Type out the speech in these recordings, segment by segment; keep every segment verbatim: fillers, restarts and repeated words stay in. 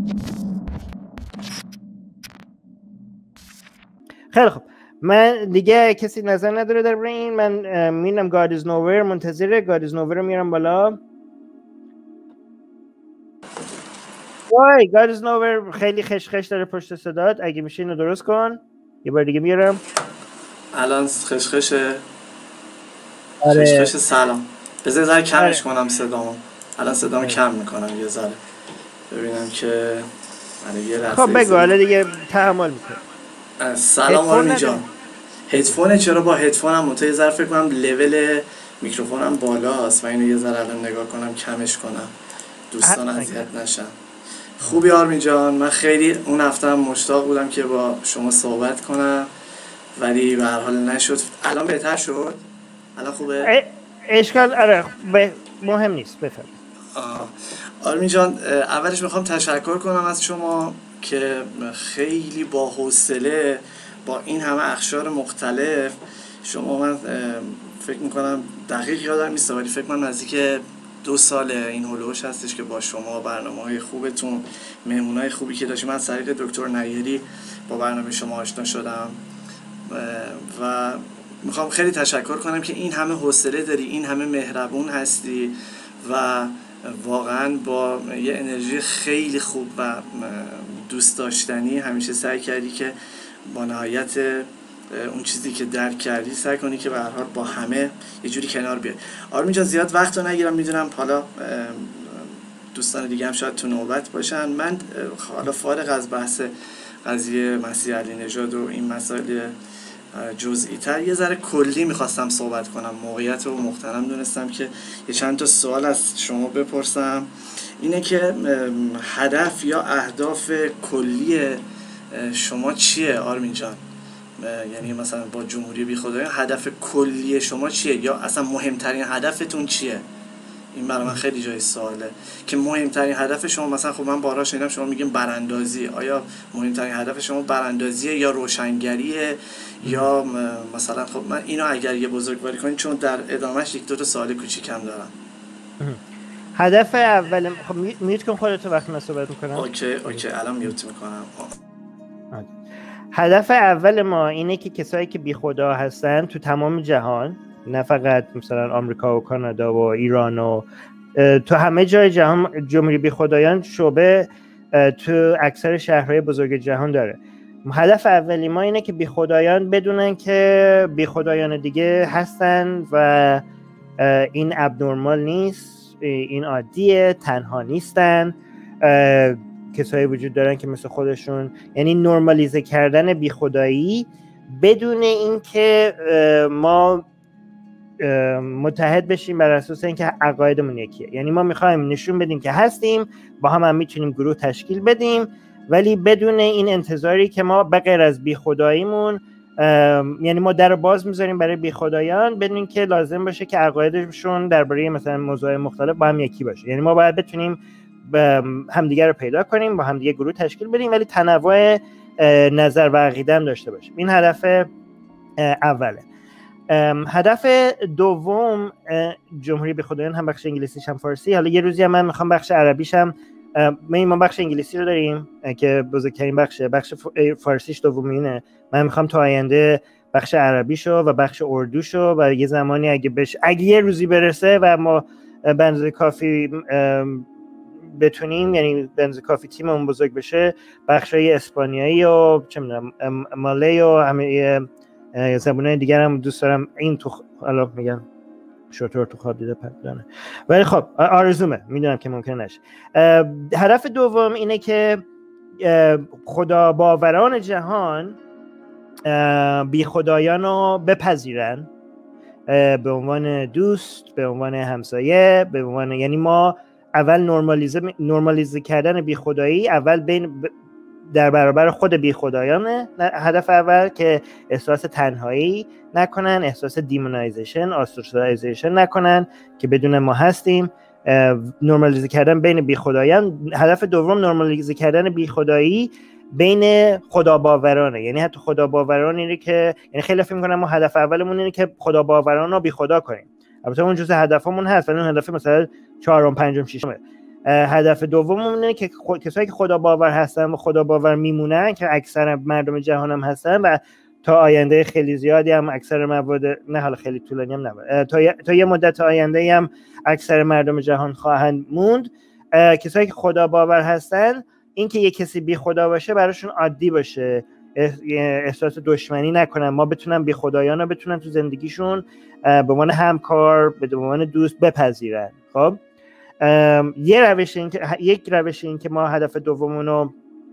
خیلی خب، من دیگه کسی نظر نداره در این. من میرم God is nowhere، منتظره God is nowhere رو میرم بالا. وای God is nowhere خیلی خشخش داره پشت صدات، اگه میشه اینو درست کن. یه بار دیگه میارم. الان خشخشه. آره. خشخش سلام. بذار ذره کمش آره. کنم صدامو. الان صدامو آره. کم میکنم یه ذره. ببینم که آره یه لحظه. خب بگو حالا دیگه تحمل میکنم. سلام آرمین جان. هدفونه چرا با هدفونم متأ ذره فکر کنم لول میکروفونم بالاست و اینو یه ذره الان نگاه کنم کمش کنم. دوستان اذیت نشن. خوبی آرمین جان؟ من خیلی اون هفته هم مشتاق بودم که با شما صحبت کنم ولی به هر حال نشد. الان بهتر شد؟ الان خوبه؟ اشکال آره مهم نیست. بفرم. آرمین جان اولش میخوام تشکر کنم از شما که خیلی با حوصله با این همه اقشار مختلف شما، من فکر میکنم دقیق یادم نیست ولی فکر کنم نزدیک دو سال این هولوش هستش که با شما برنامه‌های خوبتون، مهمونای خوبی که داشتیم، من از طریق دکتر نیری با برنامه شما آشنا شدم و میخوام خیلی تشکر کنم که این همه حوصله داری، این همه مهربون هستی و واقعا با یه انرژی خیلی خوب و دوست داشتنی همیشه سعی کردی که با نهایت اون چیزی که درک کردی سعی کنی که به هر حال با همه یه جوری کنار بیای. آرمین جان زیاد وقت رو نگیرم، میدونم حالا دوستان دیگه هم شاید تو نوبت باشن. من حالا فارغ از بحث قضیه مسیح علی نژاد و این مسائل جزئی تر یه ذره کلی میخواستم صحبت کنم. موقعیت رو محترم دونستم که یه چند تا سوال از شما بپرسم. اینه که هدف یا اهداف کلی شما چیه آرمین جان؟ یعنی مثلا با جمهوری بیخدایان هدف کلی شما چیه یا اصلا مهمترین هدفتون چیه؟ این برای من خیلی جای سواله که مهمترین هدف شما، مثلا خب من بارها شنیدم شما میگین براندازی، آیا مهمترین هدف شما براندازیه یا روشنگریه یا مثلا خب من اینو اگر یه بزرگواری کنین چون در ادامهش یک دو تا سوال کوچیکم دارم. هدف اول خب میوت کن خودت وقتی من صحبت میکنم. اوکی اوکی الان میوت میکنم. هدف اول ما اینه که کسایی که بی خدا هستن تو تمام جهان، نه فقط مثلا آمریکا و کانادا و ایران و تو همه جای جهان، جمهوری بی خدایان شعبه تو اکثر شهرهای بزرگ جهان داره. هدف اولی ما اینه که بی خدایان بدونن که بی خدایان دیگه هستن و این ابنورمال نیست، این عادیه، تنها نیستن، کسایی وجود دارن که مثل خودشون، یعنی نورمالیزه کردن بی خدایی بدون اینکه ما متحد بشیم بر اساس اینکه عقایدمون یکیه. یعنی ما میخوایم نشون بدیم که هستیم، با هم هم میتونیم گروه تشکیل بدیم، ولی بدون این انتظاری که ما به غیر از بی خداییمون، یعنی ما در باز میذاریم برای بی خدایان بدون اینکه لازم باشه که عقایدشون درباره مثلا موضوع مختلف با هم یکی باشه. یعنی ما باید بتونیم همدیگه رو پیدا کنیم، با همدیگه گروه تشکیل بدیم، ولی تنوع نظر و عقیده هم داشته باشیم. این هدف اوله. هدف دوم جمهوری بی خدایان هم بخش انگلیسیش هم فارسی. حالا یه روزی هم من میخوام بخش عربیش هم، ما بخش انگلیسی رو داریم که بزرگترین بخشه، بخش فارسیش دومینه. من میخوام تا آینده بخش عربیشو و بخش اردوشو و یه زمانی اگه بشه، اگه یه روزی برسه و ما به اندازه کافی بتونیم، یعنی به اندازه کافی تیممون بزرگ بشه، بخشای اسپانیایی و چه میدونم مالی و همه زبونای دیگر هم دوست دارم. این تو حالا میگن شطور تو خواب دیده پدانه، ولی خب آرزومه، میدونم که ممکنه نشه. هدف دوم اینه که خدا باوران جهان بی خدایان رو بپذیرن به عنوان دوست، به عنوان همسایه، به عنوان، یعنی ما اول نورمالیزه نورمالیزه کردن بی خدایی اول بین در برابر خود بی خدایانه. هدف اول که احساس تنهایی نکنن، احساس دیمونایزیشن، آسترالایزیشن نکنن که بدون ما هستیم. نورمالیزه کردن بین بی خدایان. هدف دوم نورمالیزه کردن بی خدایی بین خدا باورانه، یعنی حتی خدا باوران اینه که، یعنی خیلی فکر می‌کنم ما هدف اولمون اینه که خدا باوران رو بی خدا کنیم. البته اون جزء هدفمون هست، ولی اون هدف مثلا چهارم، پنجم، ششم. هدف دوممون اینه که خود... کسایی که خدا باور هستن و خدا باور میمونن که اکثر مردم جهان هم هستن و تا آینده خیلی زیادی هم اکثر مواد، نه حالا خیلی طولانی هم نه، تا, ی... تا یه مدت آینده هم اکثر مردم جهان خواهند موند. کسایی که خدا باور هستن، این که یه کسی بی خدا باشه براشون عادی باشه، احساس دشمنی نکنن، ما بتونن بی خدایان رو بتونن تو زندگیشون به عنوان همکار، به عنوان دوست بپذیرن. خب یه روش این که یک روش این که ما هدف دوممونو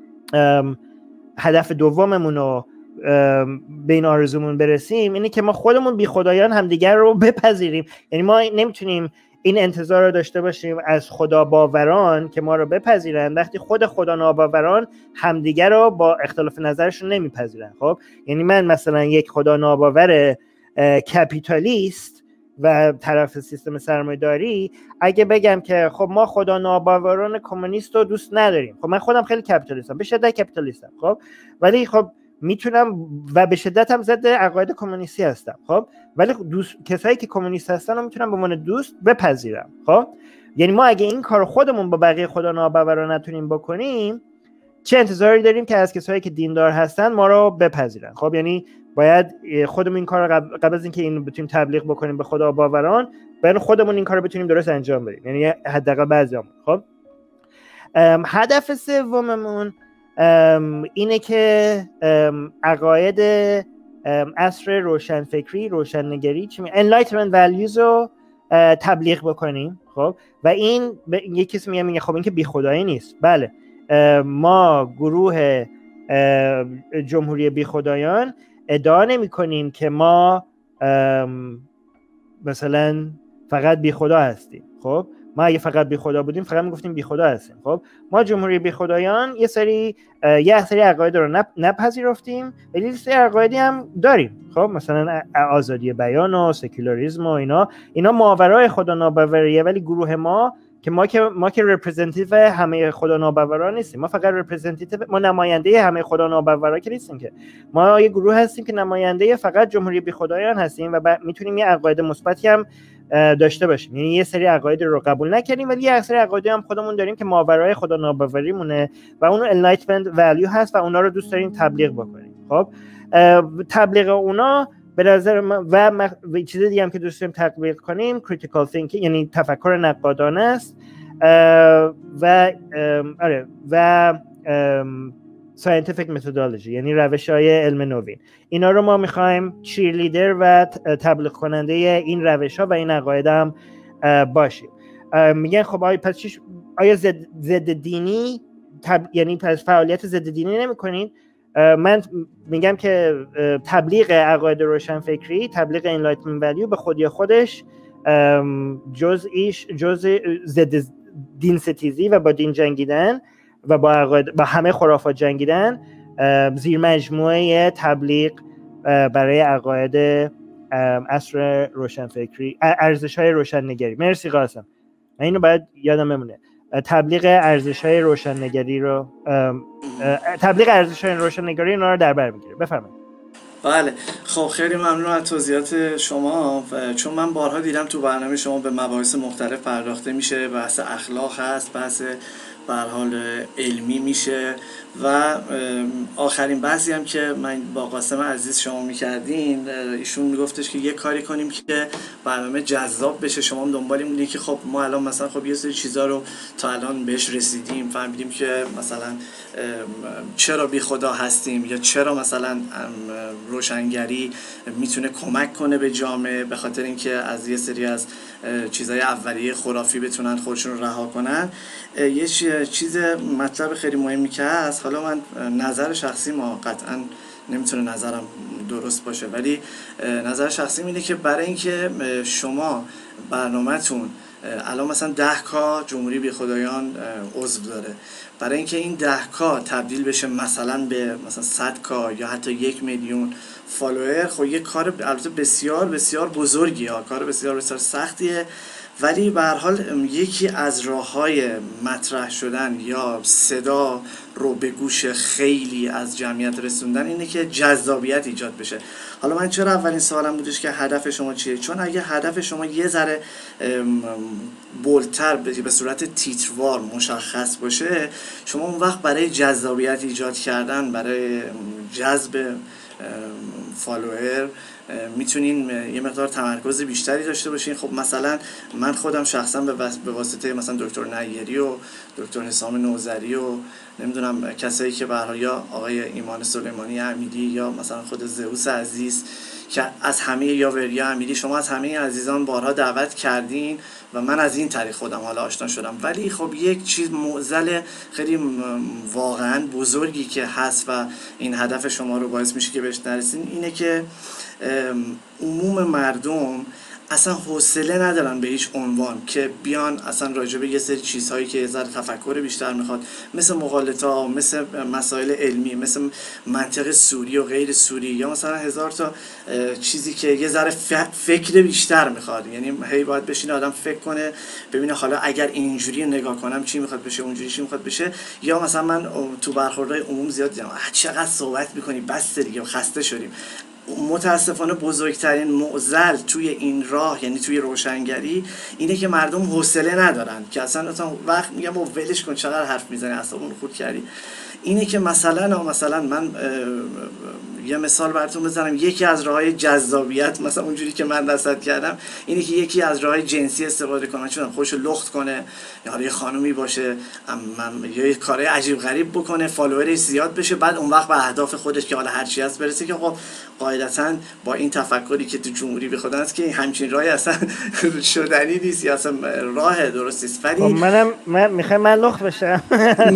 هدف دوممون رو به این آرزومون برسیم اینه که ما خودمون بی خدایان همدیگر رو بپذیریم. یعنی ما نمیتونیم این انتظار رو داشته باشیم از خدا باوران که ما رو بپذیرن وقتی خود خدا ناباوران همدیگر رو با اختلاف نظرشون نمیپذیرن. خب یعنی من مثلا یک خدا ناباور کپیتالیست و طرف سیستم سرمایه‌داری اگه بگم که خب ما خدا ناباوران کمونیست رو دوست نداریم، خب من خودم خیلی کپیتالیستم، به شدت کپیتالیستم، خب ولی خب میتونم و به شدت هم ضد عقاید کمونیستی هستم، خب ولی دوست کسایی که کمونیست هستن رو میتونم به عنوان دوست بپذیرم. خب یعنی ما اگه این کارو خودمون با بقیه خدا ناباورا نتونیم بکنیم، چه انتظاری داریم که از کسایی که دیندار هستن ما رو بپذیرن؟ خب یعنی باید خودمون این کار قبل, قبل از اینکه این بتونیم تبلیغ بکنیم به خدا باوران، باید خودمون این کارو بتونیم درست انجام بدیم، یعنی حداقل بعضیامون. خب هدف سوممون اینه که عقاید عصر روشنفکری، روشننگری، چی میگه enlightenment values رو تبلیغ بکنیم. خب و این یک کسی میگه میگه خب این که بی خدایی نیست. بله ما گروه جمهوری بی خدایان ادعا نمی کنیم که ما مثلا فقط بی خدا هستیم. خب ما اگه فقط بی خدا بودیم فقط میگفتیم بی خدا هستیم. خب ما جمهوری بی خدایان یه سری یه سری عقاید رو نپ... نپذیرفتیم ولی یه سری عقایدی هم داریم. خب مثلا آزادی بیان و سکولاریسم و اینا اینا ماورای خدا ناباوریه، ولی گروه ما که ما که ما که رپرزنتیتیو همه خدا ناباوران نیستیم، ما فقط رپرزنتیتیو، ما نماینده همه خدا ناباوران که نیستیم، که ما یه گروه هستیم که نماینده فقط جمهوری بی خدایان هستیم و ب... میتونیم یه عقاید مثبتی هم داشته باشیم. یعنی یه سری عقاید رو قبول نکردیم ولی یه سری عقاید هم خودمون داریم که ماورای خدا ناباوری مونه و اون enlightenment value هست و اونا رو دوست داریم تبلیغ بکنیم. خب تبلیغ اونا به نظر من و, مخ... و چیز دیگه هم که دوست داریم تطبیق کنیم critical thinking، یعنی تفکر نقادانه است و آره و scientific methodology، یعنی روش‌های علم نوین. اینا رو ما می‌خوایم چیرلیدر و تبلیغ کننده این روش‌ها و این عقاید هم باشیم. میگن خب آیا پس چیش... آیا ضد زد دینی تب... یعنی پس فعالیت ضد دینی نمی‌کنین؟ من میگم که تبلیغ عقاید روشنفکری، تبلیغ enlightenment value به خودی خودش جزئیش جزء ضد دین ستیزی و با دین جنگیدن و با عقاید با همه خرافات جنگیدن زیر مجموعه تبلیغ برای عقاید عصر روشنفکری، ارزش‌های روشن‌نگری. مرسی قاسم، من اینو باید یادم بمونه، تبلیغ ارزش‌های روشن‌نگری رو تبلیغ ارزش‌های روشن‌نگری اینا رو در بر می‌گیره. بفرمایید. بله خب خیلی ممنون از توضیحات شما، چون من بارها دیدم تو برنامه شما به مباحث مختلف پرداخته میشه، بحث اخلاق هست، بحث به هر حال علمی میشه و آخرین بحثی هم که من با قاسم عزیز شما میکردین، ایشون میگفتش که یه کاری کنیم که برنامه جذاب بشه. شما هم دنبالی موندی که خب ما الان مثلا خب یه سری چیزا رو تا الان بهش رسیدیم، فهمیدیم که مثلا چرا بی خدا هستیم یا چرا مثلا روشنگری میتونه کمک کنه به جامعه به خاطر اینکه از یه سری از چیزای اولیه خرافی بتونن خودشون رو رها کنن. یه چیز مطلب خیلی مهمی که هست، حالا من نظر شخصی ما قطعا نمیتونه نظرم درست باشه، ولی نظر شخصی اینه که برای اینکه شما برنامه‌تون الان مثلا ده کا جمهوری بی خدایان عضو داره، برای اینکه این ده کا تبدیل بشه مثلا به مثلا صد کا یا حتی یک میلیون فالوور، خب یه کار البته بسیار بسیار بزرگی ها، کار بسیار بسیار سختیه ولی به هر حال یکی از راه‌های مطرح شدن یا صدا رو به گوش خیلی از جمعیت رسوندن اینه که جذابیت ایجاد بشه. حالا من چرا اولین سوالم بودش که هدف شما چیه؟ چون اگه هدف شما یه ذره بولتر به صورت تیتروار مشخص باشه، شما اون وقت برای جذابیت ایجاد کردن، برای جذب فالوور میتونین یه مقدار تمرکز بیشتری داشته باشین. خب مثلا من خودم شخصا به واسطه مثلا دکتر نیری و دکتر حسام نوذری و نمیدونم کسایی که به هر حال یا آقای ایمان سلیمانی امیری یا مثلا خود زئوس عزیز که از همه یا وریا امیری، شما از همه عزیزان بارها دعوت کردین و من از این طریق خودم حالا آشنا شدم. ولی خب یک چیز معضل خیلی واقعا بزرگی که هست و این هدف شما رو باعث میشه که بهش نرسین اینه که عموم مردم اصلا حوصله ندارن به هیچ عنوان که بیان اصلا راجع به یه سری چیزهایی که یه ذره تفکر بیشتر میخواد، مثل مغالطه‌ها، مثل مسائل علمی، مثل منطق سوری و غیر سوری، یا مثلا هزار تا چیزی که یه ذره فکر بیشتر میخواد. یعنی هی باید بشینه آدم فکر کنه ببینه حالا اگر اینجوری نگاه کنم چی میخواد بشه، اونجوری چی میخواد بشه. یا مثلا من تو برخوردهای عموم زیاد دیدم چقدر صحبت میکنی بس دیگه خسته شدیم. متاسفانه بزرگترین معضل توی این راه، یعنی توی روشنگری، اینه که مردم حوصله ندارن که اصلا وقت میگم و ولش کن چقدر حرف میزنی اعصابمون خورد کردی. اینه که مثلا مثلا من یه مثال براتون بزنم، یکی از راههای جذابیت مثلا اونجوری که من رصد کردم اینه که یکی از راههای جنسی استفاده کنه، چون خوشو لخت کنه یا یه خانومی باشه من یه کارهای عجیب غریب بکنه، فالوورش زیاد بشه، بعد اون وقت به اهداف خودش که حالا هر چی هست برسه. که خب قاعدتاً با این تفکری که تو جمهوری به خدا هست که همچین راهی اصلا شدنی نیست یا اصلا راه درستی است. ولی منم من میخوام من لخت بشم. نه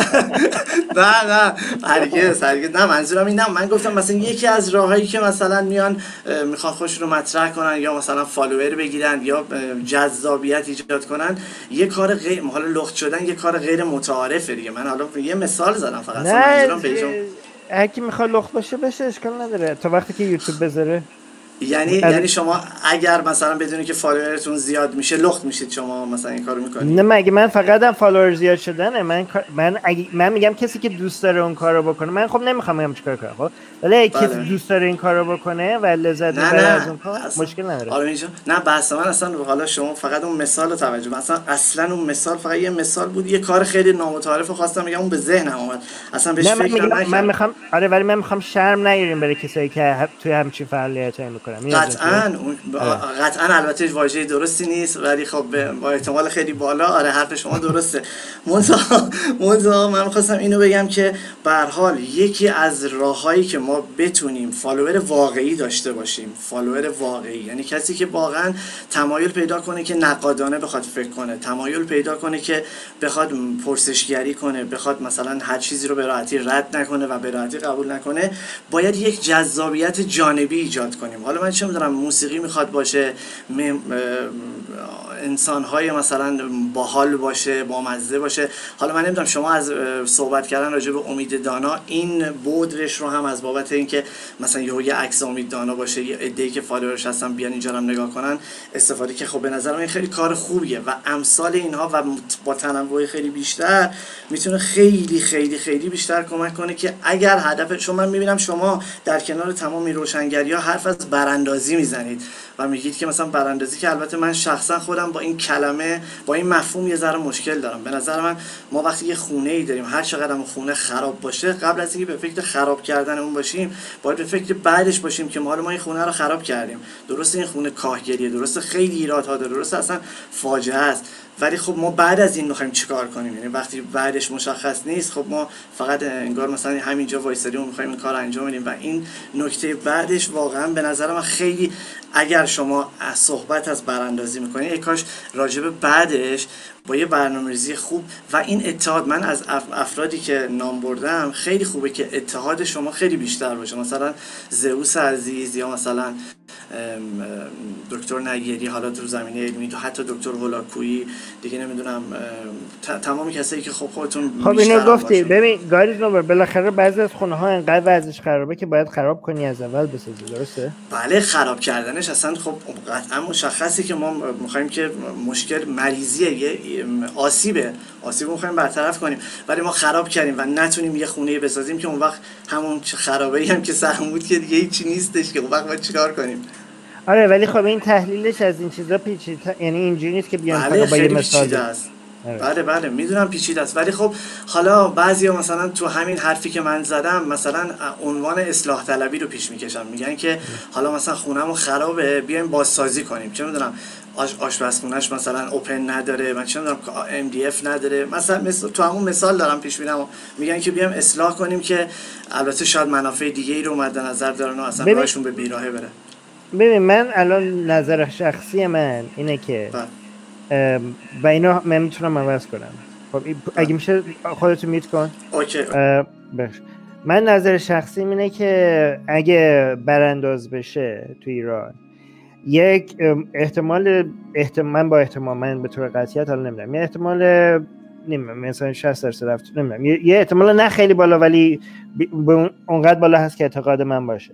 نه نه هرگز هرگز نه، منظورم این نه. من گفتم مثلا یکی از راههایی که مثلا میان میخوان خودشون رو مطرح کنن یا مثلا فالوور بگیرن یا جذابیت ایجاد کنن، یه کار غیر حالا لخت شدن یه کار غیر متعارفه دیگه. من حالا یه مثال زدم فقط، منظورم بهتون هر کی میخواد لخت باشه بشه، اشکال نداره تا وقتی که یوتیوب بذاره. یعنی از... یعنی شما اگر مثلا بدونید که فالوورتون زیاد میشه لخت میشید، شما مثلا این کارو میکنید؟ نه مگه من فقط هم فالوور زیاد شدنه. من من اگه من میگم کسی که دوست داره اون کارو بکنه، من خب نمیخوام بگم چیکار کنه، خب ولی بله. کسی دوست داره این کارو بکنه و لذت ببره از اون کار اصلا... مشکل نداره. آره اینجا نه بحث من اصلا حالا شما فقط اون مثال رو توجه، مثلا اصلا اون مثال فقط یه مثال بود، یه کار خیلی نامتعارف خواستم بگم، اون به ذهنم اومد اصلا بهش فکر نکردم. من میخوام آره ولی من میخوام شرم نگیریم برای کسایی که توی همچین فعالیتایی میکنن. قطعاً قطعاً البته واژه درستی نیست ولی خب با احتمال خیلی بالا آره حرف شما درسته. منتها منتها من می‌خواستم اینو بگم که به هر حال یکی از راه‌هایی که ما بتونیم فالوور واقعی داشته باشیم، فالوور واقعی یعنی کسی که واقعاً تمایل پیدا کنه که نقادانه بخواد فکر کنه، تمایل پیدا کنه که بخواد پرسشگری کنه، بخواد مثلا هر چیزی رو به راحتی رد نکنه و به راحتی قبول نکنه، باید یک جذابیت جانبی ایجاد کنیم. حالا من چه می‌دونم موسیقی میخواد باشه، انسان‌های مثلا باحال باشه، بامزه باشه. حالا من نمیدونم شما از صحبت کردن راجع به امید دانا این بودرش رو هم از بابت اینکه مثلا یه یه عکس امید دانا باشه، یه عده‌ای که فالوورش هستن بیان اینجا هم نگاه کنن استفاده، که خب به نظر من خیلی کار خوبیه و امثال اینها و با تنوع خیلی بیشتر میتونه خیلی خیلی خیلی بیشتر کمک کنه که اگر هدف شما، من میبینم شما در کنار تمام روشنگری‌ها حرف از براندازی میزنید و میگید که مثلا براندازی، که البته من شخصا خودم با این کلمه با این مفهوم یه ذره مشکل دارم. به نظر من ما وقتی یه خونه ای داریم، هر چقدر اون خونه خراب باشه، قبل از اینکه به فکر خراب کردن اون باشیم باید به فکر بعدش باشیم که ما ما این خونه رو خراب کردیم. درسته این خونه کاهگیریه، درسته خیلی ایرادها داره، درسته اصلا فاجعه است، ولی خب ما بعد از این می‌خوایم چیکار کنیم؟ یعنی وقتی بعدش مشخص نیست، خب ما فقط انگار مثلا همینجا وایسادیم و می‌خوایم این کارو انجام بدیم و این نکته بعدش واقعا به نظر من خیلی، اگر شما از صحبت از براندازی می‌کنید، ای کاش راجع به بعدش با یه برنامه‌ریزی خوب و این اتحاد، من از افرادی که نام بردم خیلی خوبه که اتحاد شما خیلی بیشتر باشه، مثلا زئوس عزیز یا مثلا دکتر نگیری، حالا تو زمینه علمی، تو حتی دکتر هولاکویی دیگه، نمیدونم تمام کسایی که خب خودتون خب اینو گفتی. ببین گاریز نوبر، بالاخره بعضی از خونه ها انقدر وضعش خرابه که باید خراب کنی از اول بسازی، درسته؟ بله، خراب کردنش اصلا خب قطعا مشخصی که ما میخوایم که مشکل مریضیه، یه آسیبه، آسیبو میخوایم برطرف کنیم، ولی ما خراب کردیم و نتونیم یه خونه بسازیم که اون وقت همون خرابه‌ای هم که سرمون بود که دیگه هیچی نیستش، که اون وقت باید چیکار کنیم؟ آره ولی خب این تحلیلش از این چیزا پیچیده، یعنی اینجوری نیست که بیان بله با یه مثال است. بله بله میدونم پیچیده است، ولی خب حالا بعضیا مثلا تو همین حرفی که من زدم مثلا عنوان اصلاح طلبی رو پیش میکشن، میگن که حالا مثلا خونه‌مون خرابه بیایم بازسازی کنیم، چه میدونم آش آشپزخونه‌اش مثلا اوپن نداره، من چه میدونم ام دی اف نداره، مثلا مثل تو همون مثال دارم پیش میرم، میگن که بیایم اصلاح کنیم، که البته شاید منافع دیگه ای رو مد نظر دارن و اصلا راهشون به بیراهه بره. ببین من الان نظر شخصی من اینه که و اینا من میتونم عوض کنم. خب اگه میشه خودتو میت کن. اوکی. بش. من نظر شخصی اینه که اگه برانداز بشه تو ایران، یک احتمال احتمال من با احتمال من به طور قطعیت حالا نمیدونم، یه احتمال نمیدونم مثلا شصت درصد رفت، نمیدونم یه احتمال نه خیلی بالا ولی به اونقدر بالا هست که اعتقاد من باشه،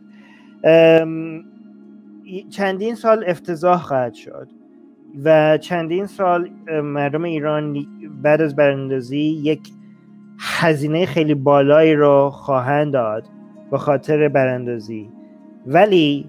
چندین سال افتضاح خواهد شد و چندین سال مردم ایران بعد از براندازی یک هزینه خیلی بالایی رو خواهند داد به خاطر براندازی، ولی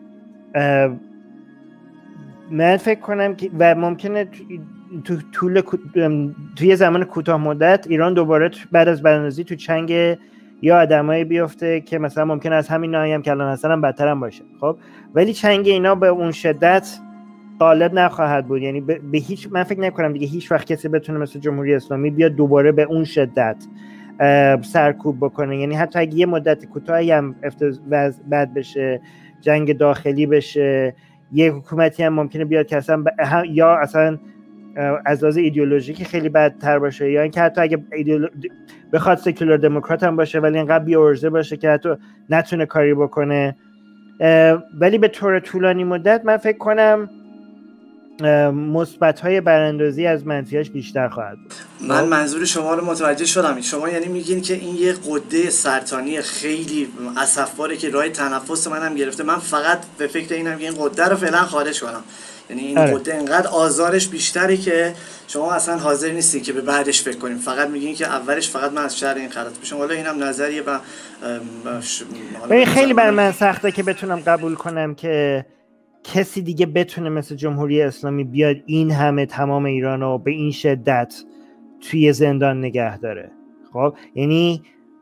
من فکر کنم که و ممکنه تو طول توی زمان کوتاه مدت ایران دوباره بعد از براندازی تو چنگ یا آدمایی بیفته که مثلا ممکنه از همین نوعی هم که الان هستن هم بدتر هم باشه. خب ولی چنگ اینا به اون شدت غالب نخواهد بود، یعنی به, به هیچ من فکر نکنم دیگه هیچ وقت کسی بتونه مثل جمهوری اسلامی بیاد دوباره به اون شدت سرکوب بکنه، یعنی حتی اگه یه مدت کوتاهی هم بد بشه، جنگ داخلی بشه، یه حکومتی هم ممکنه بیاد که اصلا ب... یا اصلا از لحاظ ایدئولوژیکی خیلی بدتر باشه، یا اینکه حتی اگه ایدئولو... بخواد سکولار دموکرات هم باشه ولی اینقدر بی‌عرضه باشه که حتی نتونه کاری بکنه، ولی به طور طولانی مدت من فکر کنم مثبت‌های براندازی از منفیاش بیشتر خواهد بود. من منظور شما رو متوجه شدم. شما یعنی میگین که این یه غده سرطانی خیلی اسفباره که راه تنفس منم گرفته، من فقط به فکر اینم که این غده رو فعلا خارج کنم، یعنی این آره. غده انقدر آزارش بیشتره که شما اصلا حاضر نیستین که به بعدش فکر کنیم، فقط میگین که اولش فقط من از شر این خلاص بشم. حالا اینم نظریه و ش... خیلی برای من سخته که بتونم قبول کنم که کسی دیگه بتونه مثل جمهوری اسلامی بیاد این همه تمام ایران رو به این شدت توی زندان نگه داره. خب یعنی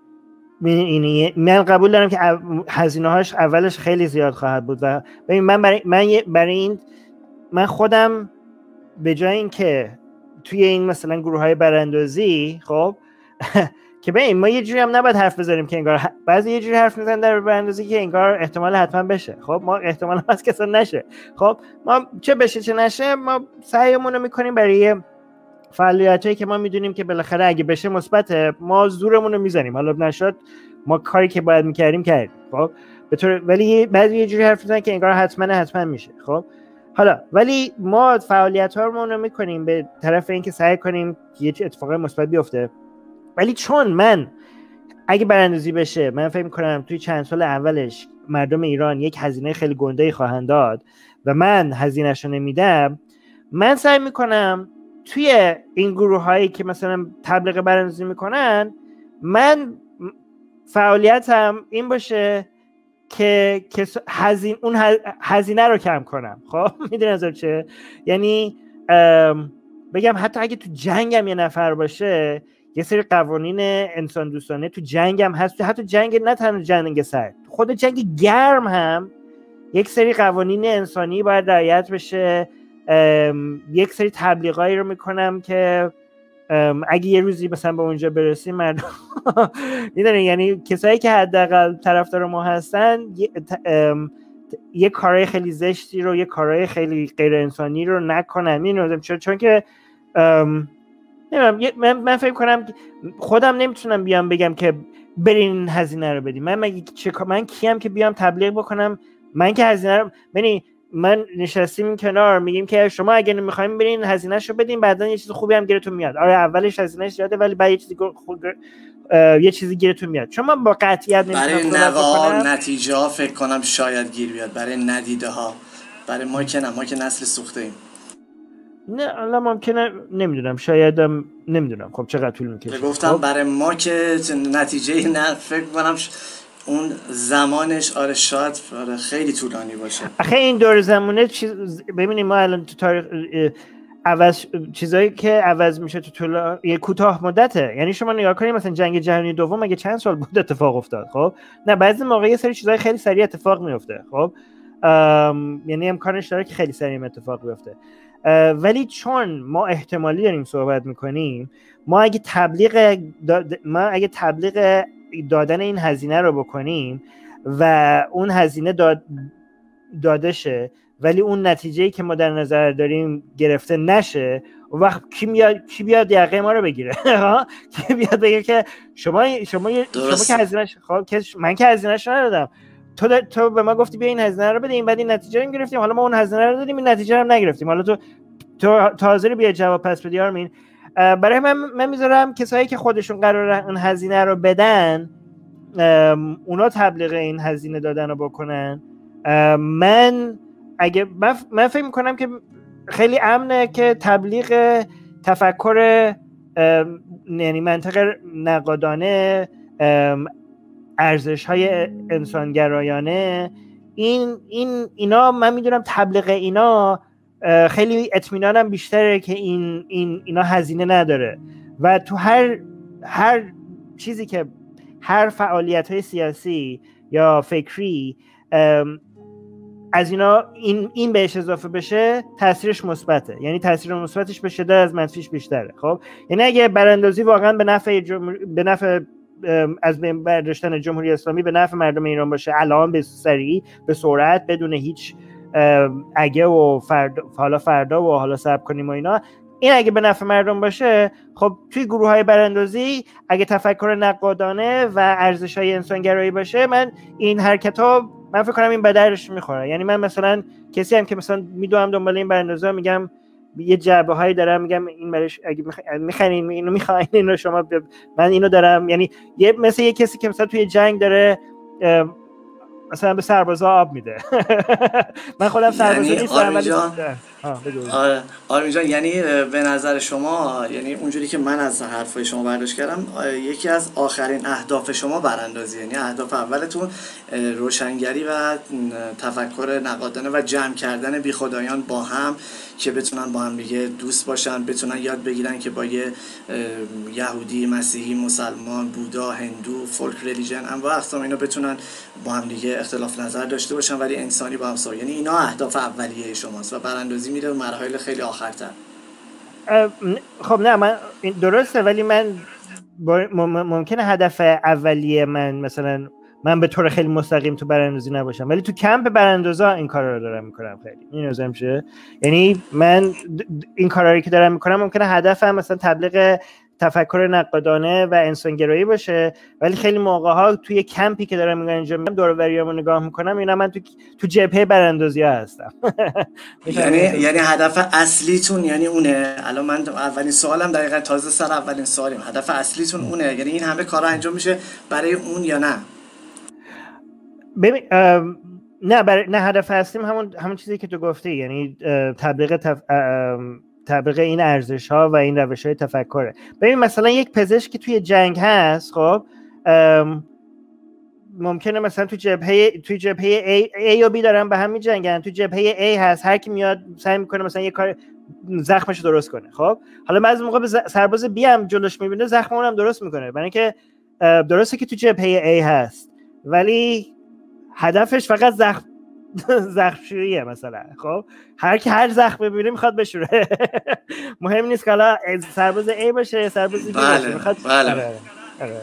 من قبول دارم که هزینه هاش اولش خیلی زیاد خواهد بود و ببین من برای من برای این من خودم به جای این که توی این مثلا گروه های براندازی خب که ببین ما یه جوری هم نباید حرف بزنیم که انگار بعضی یه جوری حرف میزنن در براندازی که انگار احتمال حتما بشه. خب ما احتمال هست که اصلا نشه. خب ما چه بشه چه نشه ما سعیمون رو میکنیم برای فعالیتایی که ما میدونیم که بالاخره اگه بشه مثبته، ما زورمون رو میزنیم، حالا نشد ما کاری که باید میکردیم کردیم. خب به طور ولی بعضی یه جوری حرف میزنن که انگار حتما حتما میشه. خب حالا ولی ما فعالیت‌ها رو میکنیم به طرف اینکه سعی کنیم یه اتفاق مثبت بیفته، ولی چون من اگه براندازی بشه من فکر میکنم توی چند سال اولش مردم ایران یک هزینه خیلی گنده‌ای خواهند داد و من هزینه‌اش رو نمیدم، من سعی میکنم توی این گروه هایی که مثلا تبلیغ براندازی میکنن من فعالیتم این باشه که هزینه اون هزینه رو کم کنم. خب میدونی از چه یعنی بگم حتی اگه تو جنگم یه نفر باشه یه سری قوانین انسان دوستانه تو جنگم هست، حتی جنگ نه تنها جنگ سرد، خود جنگ گرم هم یک سری قوانین انسانی باید رعایت بشه. یک سری تبلیغایی رو میکنم که اگه یه روزی مثلا به اونجا برسیم مردم میدونن، یعنی کسایی که حداقل طرفدار ما هستن یه, یه کارهای خیلی زشتی رو، یه کارهای خیلی غیر انسانی رو نکنن. میدونم چون چون که من من فکر کنم خودم نمیتونم بیام بگم که برین هزینه رو بدیم. من مگه چه من کیم که بیام تبلیغ بکنم من که هزینه رو ببین، من نشستیم کنار میگیم که شما اگه نمیخوایم برین هزینه‌شو بدین، بعدن یه چیز خوبی هم گیرتون میاد. آره اولش هزینه‌اش زیاده ولی بعد یه چیزی خوب یه چیزی گیرتون میاد. چون من با قطعیت نمیتونم برای نوه‌ها نتیجه ها فکر کنم شاید گیر بیاد، برای ندیده ها. برای ما که نه، ما که نسل سوخته ایم. نه الان ممکنه، نمیدونم، شایدم نمیدونم خب چقدر طول میکشه. گفتم خب. برای ما که نتیجه نه فکر کنم ش... اون زمانش آره شاید آره خیلی طولانی باشه. آخه این دور زمانه چیز ببینید، ما الان تو تاریخ عوض چیزایی که عوض میشه تو طول یه کوتاه مدته. یعنی شما نگاه کنید مثلا جنگ جهانی دوم مگه چند سال بود اتفاق افتاد؟ خب نه، بعضی موقع یه سری چیزای خیلی سریع اتفاق میفته. خب یعنی امکانش داره که خیلی سریع اتفاق بیفته. ولی چون ما احتمالی داریم صحبت میکنیم، ما اگه تبلیغ داد... ما اگه تبلیغ دادن این هزینه رو بکنیم و اون هزینه داد... داده شه ولی اون نتیجه‌ای که ما در نظر داریم گرفته نشه، اون وقت کی میاد کی بیاد یقه ما رو بگیره؟ کی بیاد بگه که شما شما شما که هزینه‌اش خب که من که هزینه‌اش ندادم، تو د... تو به ما گفتی بیا این هزینه رو بده، این بعد این نتیجه رو گرفتیم، حالا ما اون هزینه رو دادیم این نتیجه رو نگرفتیم، حالا تو تو تازه بیا جواب پس بدی. آرمین برای من من میذارم کسایی که خودشون قراره اون هزینه رو بدن اونا تبلیغ این هزینه دادن رو بکنن. من اگه من فکر میکنم که خیلی امنه که تبلیغ تفکر یعنی منطق نقادانه، ارزش‌های انسانگرایانه، این این اینا من میدونم تبلیغ اینا خیلی اطمینانم بیشتره که این این اینا هزینه نداره و تو هر هر چیزی که هر فعالیت‌های سیاسی یا فکری از اینا این این بهش اضافه بشه تاثیرش مثبته، یعنی تاثیر مثبتش به شدت از منفیش بیشتره. خب یعنی اگه براندازی واقعا به نفع جمهور... به نفع از بین برداشتن جمهوری اسلامی به نفع مردم ایران باشه، الان به سریع به سرعت بدون هیچ اگه و فردا حالا فردا و حالا صبر کنیم و اینا، این اگه به نفع مردم باشه، خب توی گروه‌های براندازی اگه تفکر نقادانه و ارزش‌های انسانگرایی باشه، من این حرکت‌ها من فکر کنم این به دردش میخوره. یعنی من مثلا کسی هم که مثلا میدوام دنبال این براندازا میگم یه جعبه‌هایی دارم، میگم این برش اگه میخرین اینو میخواین اینو شما ب... من اینو دارم، یعنی یه مثل یه کسی که مثلا توی جنگ داره مثلا به سربازا آب میده. من خودم سرباز یعنی نیستم ولی آره آرمین جان، یعنی به نظر شما، یعنی اونجوری که من از حرفای شما برداشت کردم، یکی از آخرین اهداف شما براندازی، یعنی اهداف اولتون روشنگری و تفکر نقادانه و جمع کردن بیخدایان با هم که بتونن با هم دیگه دوست باشن، بتونن یاد بگیرن که با یه یهودی، مسیحی، مسلمان، بودا، هندو، فولک ریلیجن انواع اقسام اینا بتونن با هم دیگه اختلاف نظر داشته باشن ولی انسانی با هم سو. یعنی اینا اهداف اولیه شماست و براندازی میره به مراحل خیلی آخرتر. خب نه من درسته، ولی من ممکنه هدف اولیه من مثلا من به طور خیلی مستقیم تو براندازی نباشم، ولی تو کمپ براندازا این کارا رو دارم میکنم. خیلی این نظرم شه، یعنی من این کارایی که دارم میکنم ممکنه هدفم مثلا تبلیغ تفکر نقادانه و انسانگرایی باشه، ولی خیلی موقع‌ها توی کمپی که دارم انجام میدم دور و بریامو نگاه میکنم اینا من تو تو جبهه براندازی‌ها هستم. یعنی یعنی هدف اصلیتون یعنی اونه. الان من اولین سوالم دقیقاً تازه سر اولین سوالیم، هدف اصلیتون اونه، یعنی این همه کارا انجام میشه برای اون یا نه؟ ببین نه برای نه هدف اصلیم همون همون چیزی که تو گفتی، یعنی تبلیغ تف... تبلیغ این ارزش‌ها و این روش‌های تفکره. ببین مثلا یک پزشک که توی جنگ هست، خب ممکنه مثلا تو جبهه توی جبهه A, A و B دارن به هم می‌جنگن، تو جبهه A هست هر کی میاد سعی می‌کنه مثلا یه کار زخمش درست کنه. خب حالا بعضی موقع به سرباز B هم جلوش می‌بینه زخم اونم درست می‌کنه، برای اینکه درسته که تو جبهه A هست ولی هدفش فقط زخم زخمشوییه مثلا. خب هر کی هر زخم ببینه میخواد بشوره. مهم نیست که حالا سرباز A باشه سرباز B باشه، میخواد بله. آره. آره.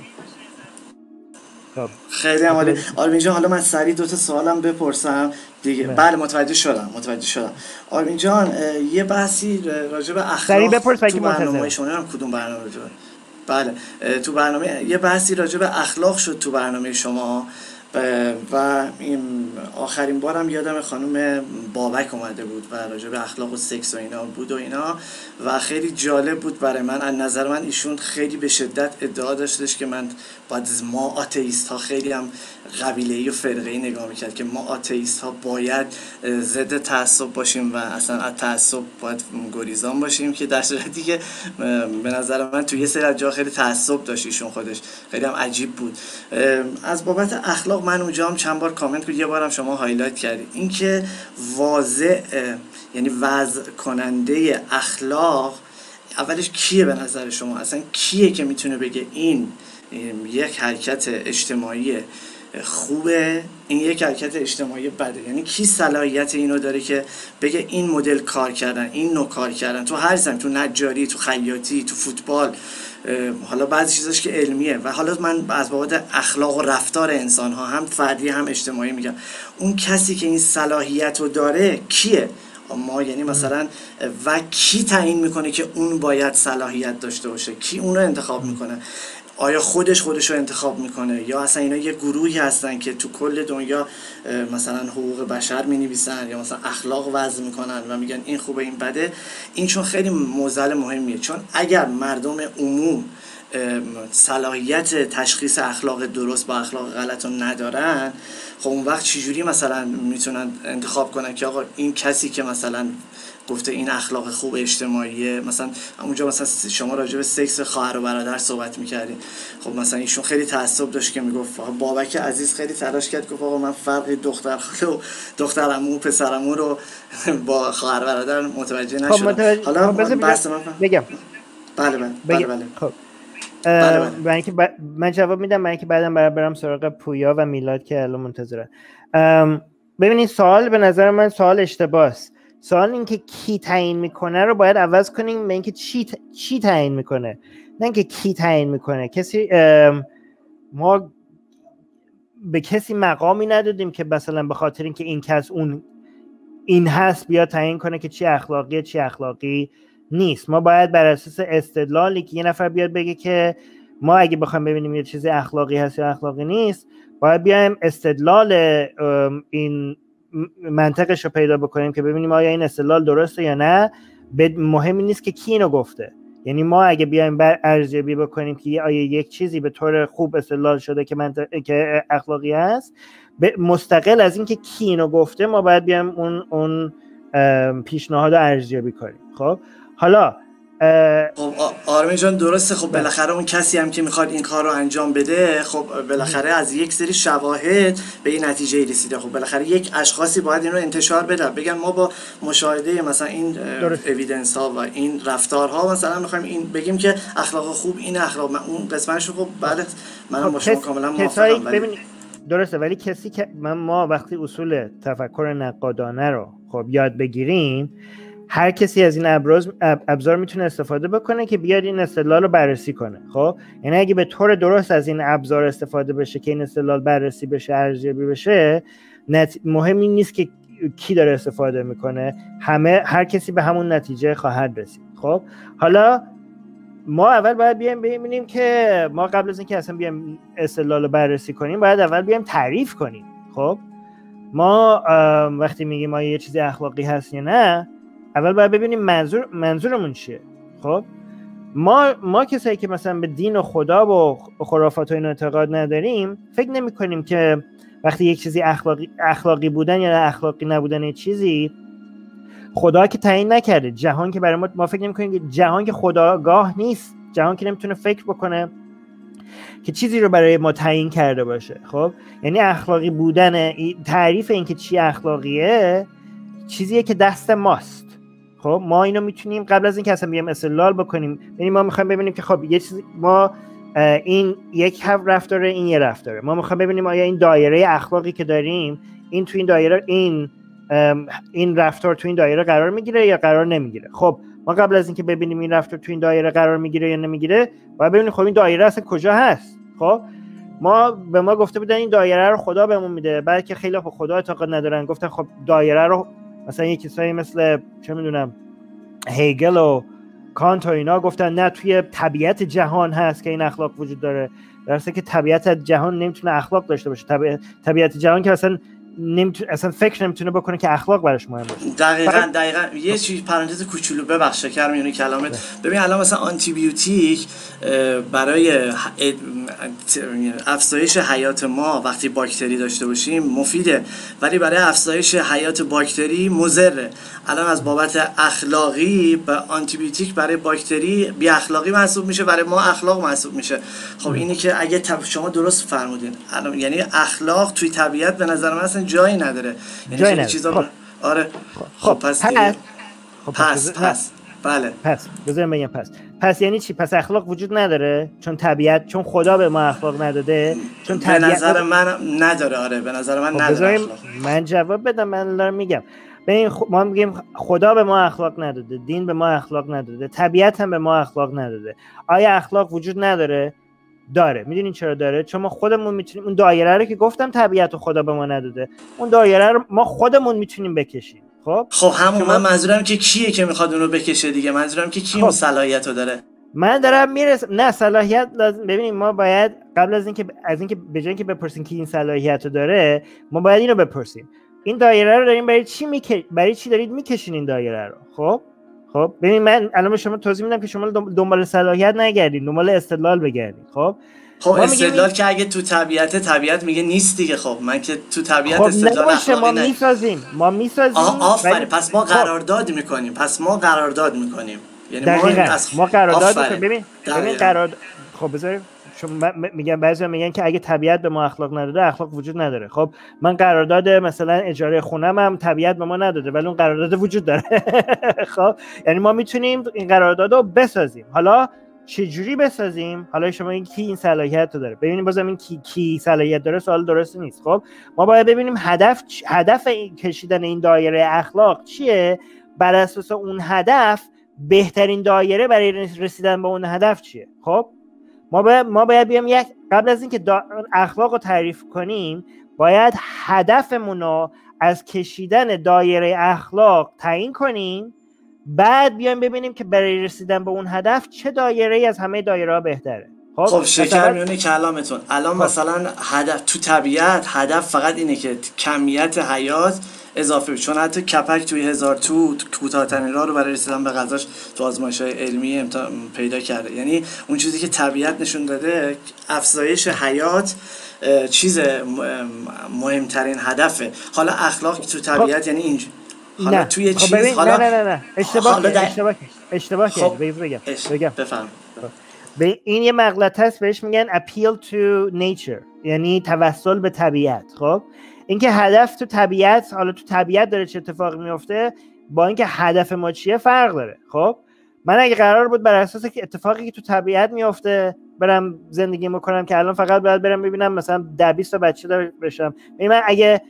خب خیلی عالی. آرمین جان حالا من سریع دو تا سوالم بپرسم دیگه. بله متوجه شدم متوجه شدم. آرمین جان یه بحثی راجع به اخلاق تو برنامه شما، نمیدونم کدوم برنامه راجع بله تو برنامه یه بحثی راجع به اخلاق شد تو برنامه شما و این آخرین بارم یادم خانم بابک اومده بود و راجع به اخلاق و سکس و اینا بود و اینا و خیلی جالب بود برای من. از نظر من ایشون خیلی به شدت ادعا داشتش که من باید ما آتئیست ها خیلی هم قبیله‌ای و فرقه‌ای نگاه میکرد که ما آتئیست ها باید ضد تعصب باشیم و اصلا از تعصب باید گریزان باشیم، که در صورتی که به نظر من توی یه سری از جا خیلی تعصب داشت ایشون خودش، خیلی هم عجیب بود. از بابت اخلاق من اونجا هم چند بار کامنت بود، یه بارم شما هایلایت کردید این که واضح یعنی وضع کننده اخلاق اولش کیه به نظر شما؟ اصلا کیه که میتونه بگه این یک حرکت اجتماعی خوبه، این یک حرکت اجتماعی بده؟ یعنی کی صلاحیت اینو داره که بگه این مدل کار کردن، این نوع کار کردن، تو هر زمین، تو نجاری، تو خیاطی، تو فوتبال، حالا بعضی چیزاش که علمیه و حالا من از بابت اخلاق و رفتار انسان ها هم فردی هم اجتماعی میگم، اون کسی که این صلاحیت رو داره کیه؟ ما یعنی مثلا و کی تعیین میکنه که اون باید صلاحیت داشته باشه؟ کی اون رو انتخاب میکنه؟ آیا خودش خودش رو انتخاب میکنه یا اصلا اینا یه گروهی هستن که تو کل دنیا مثلا حقوق بشر مینویسن یا مثلا اخلاق وضع میکنن و میگن این خوبه این بده؟ این چون خیلی موضوع مهمیه، چون اگر مردم عموم صلاحیت تشخیص اخلاق درست با اخلاق غلط رو ندارن، خب اون وقت چجوری مثلا میتونن انتخاب کنن که آقا این کسی که مثلا گفته این اخلاق خوب اجتماعیه، مثلا اونجا مثلا شما راجع به سکس خواهر و برادر صحبت می‌کردین، خب مثلا ایشون خیلی تعصب داشت که میگفت، بابک عزیز خیلی تلاش کرد گفت آقا من فرق دختر خاله و دخترعمو و پسرعمو رو با خواهر برادر متوجه نشدم. خب متوجه... حالا بس من بگم بله بله بله بله خب بله بله. اینکه ب... من جواب میدم، من اینکه بعدم برام برم سراغ پویا و میلاد که الان منتظرن. ببینید سوال به نظر من سوال اشتباهه. سوال این که کی تعیین میکنه رو باید عوض کنیم به اینکه چی ت... چی تعیین میکنه، نه اینکه کی تعیین میکنه. کسی ما به کسی مقامی ندادیم که مثلا به خاطر اینکه این کس اون این هست بیا تعیین کنه که چی اخلاقیه چی اخلاقی نیست. ما باید بر اساس استدلالی که یه نفر بیاد بگه که ما اگه بخوایم ببینیم یه چیزی اخلاقی هست یا اخلاقی نیست، باید بیایم استدلال این منطقش رو پیدا بکنیم که ببینیم آیا این استدلال درسته یا نه. مهمی نیست که کی اینو گفته. یعنی ما اگه بیایم بر ارزیابی بکنیم که آیا یک چیزی به طور خوب استدلال شده که منطق... که اخلاقی است، مستقل از اینکه کی اینو گفته، ما باید بیایم اون اون پیشنهاد رو ارزیابی کنیم. خب حالا خب آرمین جان درسته، خب بالاخره اون کسی هم که میخواد این کار رو انجام بده، خب بالاخره از یک سری شواهد به این نتیجه رسیده، خب بالاخره یک اشخاصی باید این رو انتشار بدن، بگن ما با مشاهده مثلا این اوییدنس ها و این رفتارها مثلا میخوایم این بگیم که اخلاق خوب این اخلاق، من اون قسمتش خب بله منم با شما کاملا موافقم. ولی درسته، ولی کسی که من ما وقتی اصول تفکر نقادانه رو خب یاد بگیریم، هر کسی از این ابراز ابزار میتونه استفاده بکنه که بیاد این استدلال رو بررسی کنه. خب یعنی اگه به طور درست از این ابزار استفاده بشه که این استدلال بررسی بشه، ارزیابی بشه، نت... مهمی نیست که کی داره استفاده میکنه، همه هر کسی به همون نتیجه خواهد رسید. خب حالا ما اول باید بیایم ببینیم که ما قبل از اینکه اصلا بیایم استدلال رو بررسی کنیم، باید اول بیایم تعریف کنیم. خب ما وقتی میگیم ما یه چیزی اخلاقی هست یا نه، اول باید ببینیم منظور منظورمون چیه. خب ما ما کسایی که مثلا به دین و خدا و خرافات و این اعتقاد نداریم، فکر نمی کنیم که وقتی یک چیزی اخلاقی اخلاقی بودن یا اخلاقی نبودن یک چیزی خدا که تعیین نکرده، جهان که برای ما ما فکر نمی کنیم که جهان که خداگاه نیست، جهان که نمیتونه فکر بکنه که چیزی رو برای ما تعیین کرده باشه. خب یعنی اخلاقی بودن، تعریف این که چی اخلاقیه چیزیه که دست ماست. خب ما اینو میتونیم قبل از اینکه اصلا بیایم استدلال بکنیم، یعنی ما میخوایم ببینیم که خب یه چیزی ما این یک رفتاره، این یه رفتاره، ما میخوایم ببینیم آیا این دایره اخلاقی که داریم، این تو این دایره این این رفتار تو این دایره قرار میگیره یا قرار نمیگیره. خب ما قبل از اینکه ببینیم این رفتار تو این دایره قرار میگیره یا نمیگیره، باید ببینیم خب این دایره اصلا کجا هست. خب ما به ما گفته بودن این دایره رو خدا بهمون میده، بعد که خیلی به خدا اعتقاد ندارن گفتن خب دایره رو مثلا یه کسایی مثل چه میدونم هیگل و کانت و اینا گفتن نه توی طبیعت جهان هست که این اخلاق وجود داره، در حالی که طبیعت جهان نمیتونه اخلاق داشته باشه. طبیعت, طبیعت جهان که اصلا نمیتونه، اصلا فکر نمیتونه بکنه که اخلاق براش مهم باشه. دقیقاً دقیقاً یه چیز پرانتز کوچولو ببخش شکر میونه کلامت. ببین الان مثلا آنتی بیوتیک برای افزایش حیات ما وقتی باکتری داشته باشیم مفیده، ولی برای افزایش حیات باکتری مضره. الان از بابت اخلاقی به آنتی بیوتیک برای باکتری بی اخلاقی محسوب میشه، برای ما اخلاق محسوب میشه. خب اینی که اگه شما درست فرمودین الان، یعنی اخلاق توی طبیعت به نظر من اصلا جایی نداره، یعنی خیلی چیزا خب. آره خب, خب پس دیگه خب پس پس, پس. بله پس بذارم بگم پس پس یعنی چی؟ پس اخلاق وجود نداره چون طبیعت، چون خدا به ما اخلاق نداده، چون طبیعت به نظر من نداره. آره به نظر من خب نداره اخلاق. من جواب بدم، من دارم میگم ببین ما میگیم خدا به ما اخلاق نداده، دین به ما اخلاق نداده، طبیعت هم به ما اخلاق نداده. آیا اخلاق وجود نداره؟ داره. میدونین چرا داره؟ چون ما خودمون میتونیم اون دایره رو که گفتم طبیعت و خدا به ما نداده، اون دایره رو ما خودمون میتونیم بکشیم. خب خب همون شما... من منظورم که کیه که میخواد اون رو بکشه دیگه، منظورم که کی خب. اون صلاحیت رو داره. من دارم میرسم نه صلاحیت لازم. ببینید ما باید قبل از اینکه از اینکه به جای اینکه بپرسیم کی این صلاحیت رو داره، ما باید اینو بپرسیم این دایره رو داریم برای چی میک... برای چی دارید میکشین این دایره رو؟ خب خب ببین من الان به شما توضیح میدم که شما دنبال صلاحیت نگردید، دنبال استدلال بگردید. خب خب استدلال این... که اگه تو طبیعت طبیعت میگه نیست دیگه. خب من که تو طبیعت خب استدلال اخلاقی ما میسازیم ما میسازیم آفرین ولی... پس ما قرارداد میکنیم پس ما قرارداد میکنیم یعنی دقیقاً. ما از... ما قرارداد میکنیم. ببین ببین قرارداد. خب بذارید شما میگن بعضیا میگن که اگه طبیعت به ما اخلاق نداده اخلاق وجود نداره. خب من قرارداد مثلا اجاره خونم هم طبیعت به ما نداده ولی اون قرارداد وجود داره. خب یعنی ما میتونیم این قرارداد رو بسازیم. حالا چه جوری بسازیم؟ حالا شما این کی این صلاحیت رو داره؟ ببینیم بازم این کی کی صلاحیت داره سوال درست نیست. خب ما باید ببینیم هدف هدف این کشیدن این دایره اخلاق چیه، بر اساس اون هدف بهترین دایره برای رسیدن به اون هدف چیه. خب ما باید ما باید بیام یک قبل از اینکه اخلاق رو تعریف کنیم باید هدفمون رو از کشیدن دایره اخلاق تعیین کنیم، بعد بیایم ببینیم که برای رسیدن به اون هدف چه دایره‌ای از همه دایره‌ها بهتره. خب, خب شکر میونه کلامتون الان خب. مثلا هدف تو طبیعت هدف فقط اینه که کمیت حیات اضافه بشه، چون حتی کپک توی هزار تو کوتاه‌ترین راه رو برای رسیدن به غذاش تو آزمایش‌های علمی امتا... پیدا کرده. یعنی اون چیزی که طبیعت نشون داده افزایش حیات چیز مهمترین هدفه. حالا اخلاق تو طبیعت خب. یعنی اینج حالا نه. توی خب چیز ببین. حالا نه نه نه اشتباه در... اشتباه اشتباه خب. بگم بگم بفهم. به این یه مغلطه است بهش میگن appeal to nature، یعنی توسل به طبیعت. خب اینکه هدف تو طبیعت، حالا تو طبیعت داره چه اتفاقی میفته با اینکه هدف ما چیه فرق داره. خب من اگه قرار بود بر اساس که اتفاقی که تو طبیعت میفته برم زندگی میکنم که الان فقط باید برم ببینم مثلا ده بیست تا بچه دار بشم، من اگه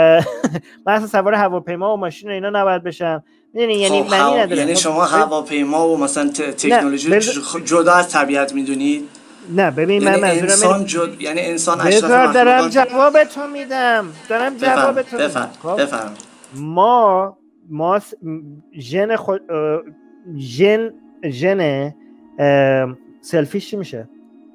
من اصلا سوار هواپیما و ماشین و اینا نباید بشم، میدونی یعنی خب معنی نداره. یعنی شما هواپیما و مثلا تکنولوژی بز... جدا از طبیعت میدونید؟ نه ببین یعنی من منظورم انسان جد... یعنی انسان اشرف مخلوقات دارم جواب تو میدم دارم جواب تو میدم. خب بفهم. ما ما ژن خود ژن ژن سلفیش چی میشه؟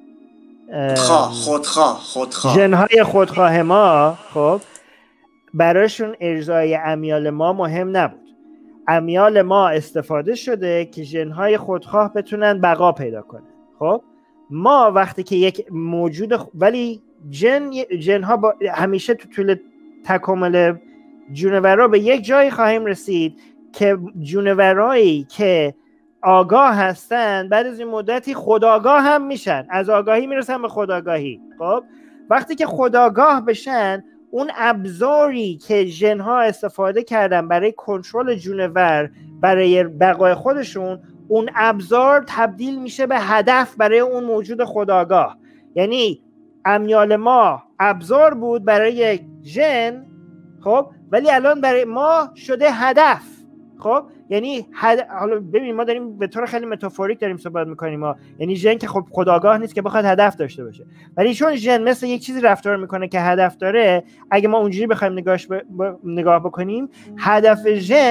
خواه خودخواه خودخواه ژن‌های خودخواه ما خب براشون ارضای امیال ما مهم نبود. امیال ما استفاده شده که ژن‌های خودخواه بتونن بقا پیدا کنن. خب ما وقتی که یک موجود خ... ولی جن جن‌ها با... همیشه تو طول تکامل جونورا به یک جایی خواهیم رسید که جونورایی که آگاه هستن بعد از این مدتی خودآگاه هم میشن، از آگاهی میرسن به خودآگاهی. خب وقتی که خودآگاه بشن اون ابزاری که ژن‌ها استفاده کردن برای کنترل جونور برای بقای خودشون، اون ابزار تبدیل میشه به هدف برای اون موجود خودآگاه. یعنی امیال ما ابزار بود برای یک ژن، خب ولی الان برای ما شده هدف. خب یعنی هد... حالا ببین ما داریم به طور خیلی متافوریک داریم صحبت میکنیم ما، یعنی ژن که خب خودآگاه نیست که بخواد هدف داشته باشه، ولی چون ژن مثل یک چیزی رفتار میکنه که هدف داره، اگه ما اونجوری بخوایم نگاهش ب... ب... نگاه بکنیم هدف ژن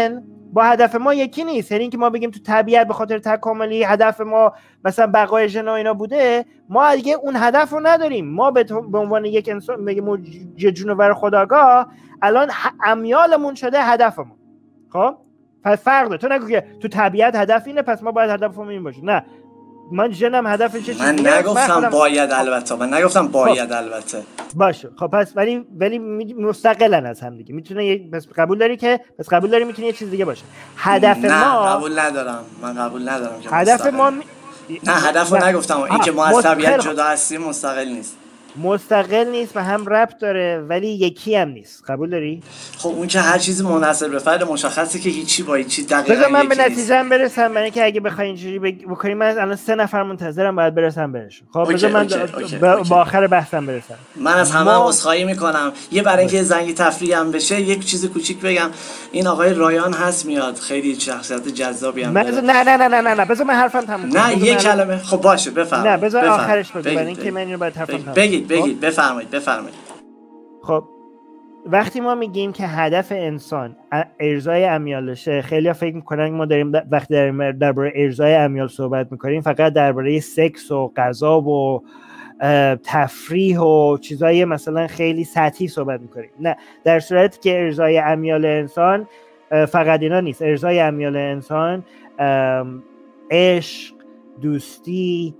با هدف ما یکی نیست. یعنی اینکه ما بگیم تو طبیعت به خاطر تکاملی هدف ما مثلا بقای ژن اینا بوده، ما دیگه اون هدف رو نداریم. ما به, به عنوان یک انسان بگیم جنور خودآگاه الان امیالمون شده هدفمون. خب پس فرق داره. تو نگو که تو طبیعت هدف اینه پس ما باید هدفمون این باشه. نه، من ژنم هدفش چه من نگفتم باید، البته من نگفتم باید خب. البته باشه خب پس ولی ولی مستقلن از هم دیگه. میتونه پس قبول داری که پس قبول داری میتونه یه چیز دیگه باشه. هدف نه، ما قبول ندارم. من قبول ندارم که هدف ما می... نه هدفو نگفتم. این که ما از طبیعت جدا هستیم مستقل نیست. مستقل نیست و هم ربط داره ولی یکی هم نیست. قبول داری؟ خب اون که هر چیزی منحصر به فرد مشخصه که هیچی با هیچی دقیقاً بذار من به نتیجه برسم. برای اینکه اگه بخوای اینجوری بکنیم من الان سه نفر منتظرم باید برسم بهشون. خب بذار من با آخر بحثم برسم. من از همه ما... عذرخواهی میکنم. یه برای اینکه زنگ تفریح هم بشه یک چیز کوچیک بگم. این آقای رایان هست میاد، خیلی شخصیت جذابی هم داره. نه نه نه نه نه نه بذار من حرفم تموم کنم. نه یه کلمه. خب باشه بفرمایید. نه بذار آخرش بگم برای اینکه من اینو باید حرفم تموم کنم. بگید بگید بفرمایید بفرمایید. خب وقتی ما میگیم که هدف انسان ارضای امیالشه، خیلی‌ها فکر میکنن ما داریم وقتی داریم درباره ارضای امیال صحبت میکنیم فقط درباره سکس و غذا و تفریح و چیزای مثلا خیلی سطحی صحبت میکنیم. نه، در صورتی که ارضای امیال انسان فقط اینا نیست. ارضای امیال انسان عشق، دوستی،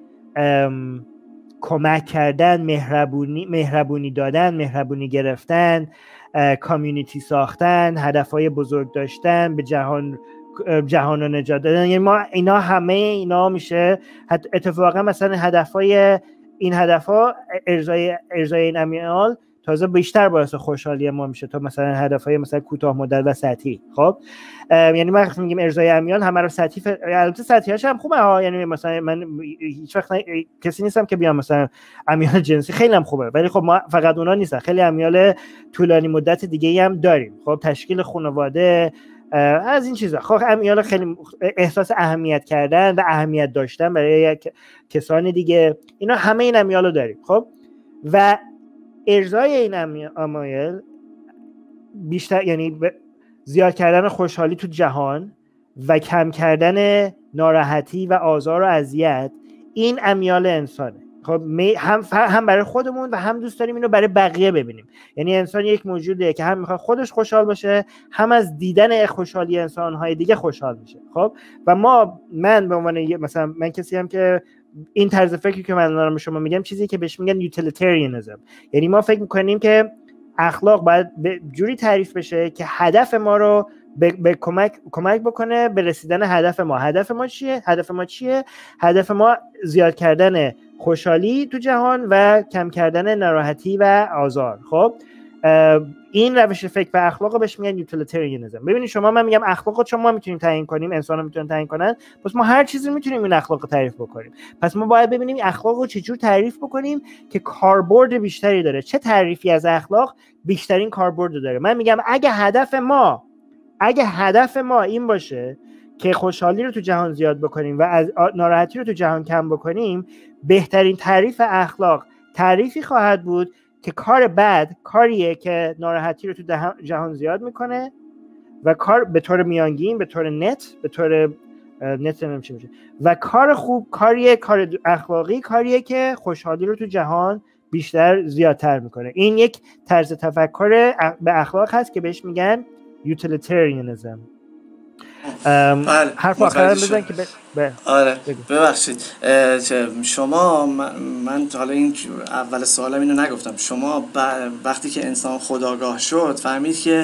کمک کردن، مهربونی مهربونی دادن، مهربونی گرفتن، کامیونیتی ساختن، هدفهای بزرگ داشتن، به جهان جهان رو نجات دادن. یعنی ما اینا همه اینا میشه اتفاقا مثلا هدفهای این هدفها ارضای ارضای این امیال تازه بیشتر باعث خوشحالی ما میشه تا مثلا هدفهای مثلا کوتاه مدت و سطحی. خب یعنی ما وقتی میگیم ارضای امیال همه رو سطحی ف... البته سطحیاش هم خوبه ها. یعنی مثلا من هیچ وقت ن... کسی نیستم که بیام مثلا امیال جنسی خیلی هم خوبه ولی خب ما فقط اونا نیستن، خیلی امیال طولانی مدت دیگه ای هم داریم. خب تشکیل خانواده، از این چیزا. خب امیال خیلی احساس اهمیت کردن و اهمیت داشتن برای کسان دیگه، اینا همه این امیال رو داریم. خب و ارضای این امیال بیشتر یعنی زیاد کردن خوشحالی تو جهان و کم کردن ناراحتی و آزار و اذیت، این امیال انسانه. خب هم هم برای خودمون و هم دوست داریم اینو برای بقیه ببینیم. یعنی انسان یک موجودیه که هم میخواد خودش خوشحال باشه، هم از دیدن خوشحالی انسان‌های دیگه خوشحال میشه. خب و ما من به عنوان مثلا من کسی هم که این طرز فکری که من دارم به شما میگم چیزی که بهش میگن یوتیلیتریانیسم. یعنی ما فکر میکنیم که اخلاق باید به جوری تعریف بشه که هدف ما رو به, به کمک کمک بکنه به رسیدن هدف ما. هدف ما چیه؟ هدف ما چیه؟ هدف ما زیاد کردن خوشحالی تو جهان و کم کردن ناراحتی و آزار. خب این روش فکر و اخلاق بهش میگن یوتیلیتریانیسم. ببینید شما من میگم اخلاقو شما میتونیم تعیین کنیم، انسان‌ها میتونن تعیین کنن، پس ما هر چیزی میتونیم این اخلاقو تعریف بکنیم. پس ما باید ببینیم اخلاقو چجور تعریف بکنیم که کاربرد بیشتری داره. چه تعریفی از اخلاق بیشترین کاربرد داره؟ من میگم اگه هدف ما اگه هدف ما این باشه که خوشحالی رو تو جهان زیاد بکنیم و از ناراحتی رو تو جهان کم بکنیم، بهترین تعریف اخلاق تعریفی خواهد بود که کار بد کاریه که ناراحتی رو تو جهان زیاد میکنه و کار به طور میانگین، به طور نت، به طور نت نمیشه میشه و کار خوب کاریه، کار اخلاقی کاریه که خوشحالی رو تو جهان بیشتر زیادتر میکنه. این یک طرز تفکر به اخلاق هست که بهش میگن یوتیلیتریانیسم. حرف آخرم بزن که ب... ب... آره ببخشید شما من, من حالا این اول سوالم اینو نگفتم. شما ب... وقتی که انسان خودآگاه شد فهمید که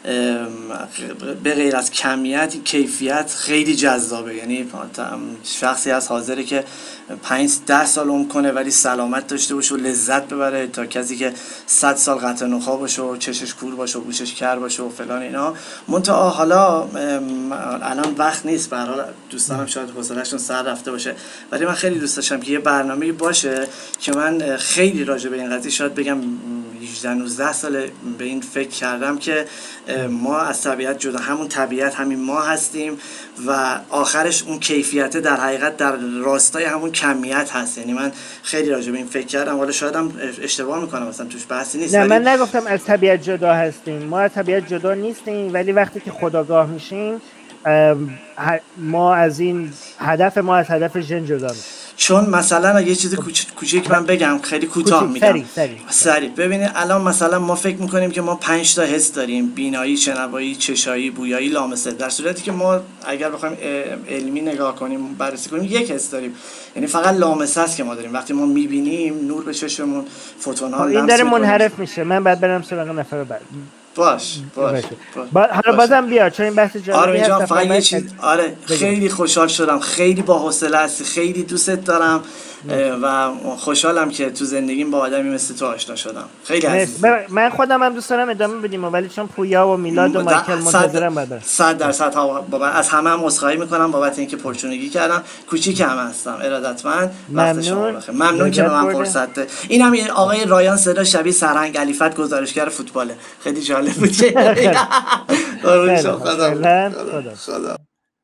به غیر از کمیت کیفیت خیلی جذابه. یعنی شخصی از حاضره که پنج ده سال عمر کنه ولی سلامت داشته باشه و لذت ببره تا کسی که صد سال قطع نخا باشه و چشش کور باشه و گوشش کر باشه و فلان اینا. منتها حالا الان وقت نیست، به هر حال دوستانم شاید حوصله‌شون سر رفته باشه، ولی من خیلی دوست داشتم که یه برنامه‌ای باشه که من خیلی راجع به این قضیه شاید بگم هجده نوزده سال به این فکر کردم که ما از طبیعت جدا، همون طبیعت همین ما هستیم و آخرش اون کیفیت در حقیقت در راستای همون کمیت هست. یعنی من خیلی راجع به این فکر کردم، حالا شاید هم اشتباه میکنم، مثلا توش بحثی نیست. نه من نگفتم از طبیعت جدا هستیم، ما از طبیعت جدا نیستیم، ولی وقتی که خودآگاه میشیم ما از این هدف ما از هدف ژن جدا میشه. چون مثلا یه چیز کوچیک من بگم، خیلی کوتاه میگم، سریع سریع سریع. ببینید الان مثلا ما فکر میکنیم که ما پنج تا حس داریم: بینایی، شنوایی، چشایی، بویایی، لامسه. در صورتی که ما اگر بخوایم علمی نگاه کنیم، بررسی کنیم، یک حس داریم، یعنی فقط لامسه است که ما داریم. وقتی ما میبینیم نور به چشممون، فوتون ها لمس این داره منحرف میشه. من بعد برم سراغ نفر بعد. باش باش, باش. با... حالا بازم بیا، چون این بحث جالبی هست. آره فقط یه چیز، آره خیلی خوشحال شدم، خیلی با حوصله هستی، خیلی دوستت دارم و خوشحالم که تو زندگیم با آدمی مثل تو آشنا شدم. خیلی عزیز. من خودم هم دوست دارم ادامه بدیم، ولی چون پویا و میلاد و مایکل منتظرم بعد. صد درصد بابا از همه هم عذرخواهی میکنم بابت اینکه پرچونگی کردم. کوچیک هم هستم، ارادتمند. وقت شما بخیر. ممنون که به من فرصت دادید. این هم آقای رایان صدا شبیه سرهنگ علیفت گزارشگر فوتباله. خیلی جالب بود. خدا خدا